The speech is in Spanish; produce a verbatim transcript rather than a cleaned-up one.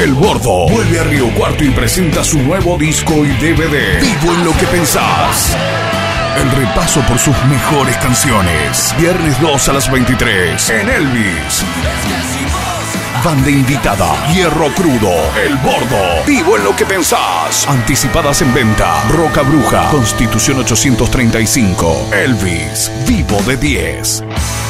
El Bordo vuelve a Río Cuarto y presenta su nuevo disco y D V D, Vivo en lo que pensás. El repaso por sus mejores canciones. Viernes dos a las veintitrés en Elvis. Banda invitada, Hierro Crudo, El Bordo, Vivo en lo que pensás. Anticipadas en venta, Roca Bruja, Constitución ochocientos treinta y cinco. Elvis, Vivo de diez.